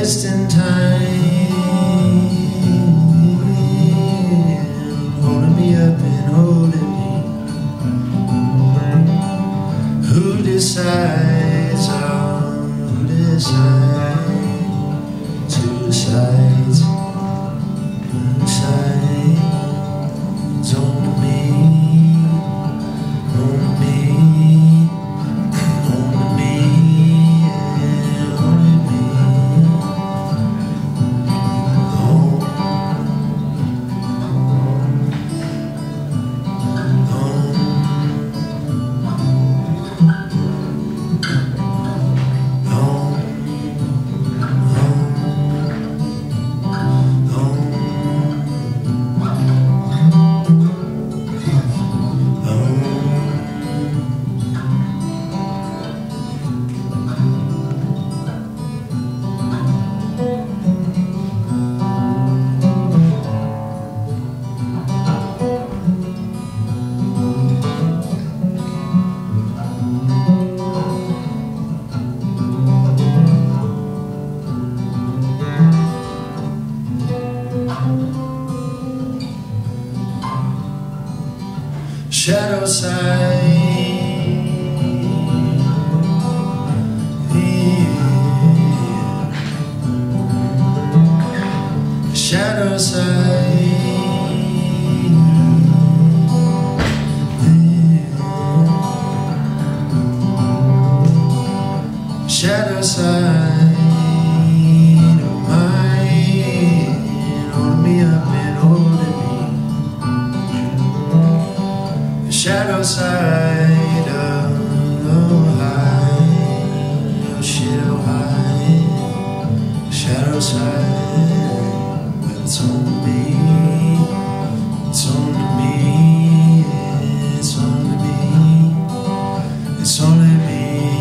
wasting time, holding me up and holding me. Who decides, who decides, who decides, who decides on me, on me. Shadow side, yeah. Shadow side, yeah. Shadow side of mine, hold me up and holding me. Shadow side of high, oh shit, oh high. Shadow side, but it's on me, it's on me, it's on me, it's only me.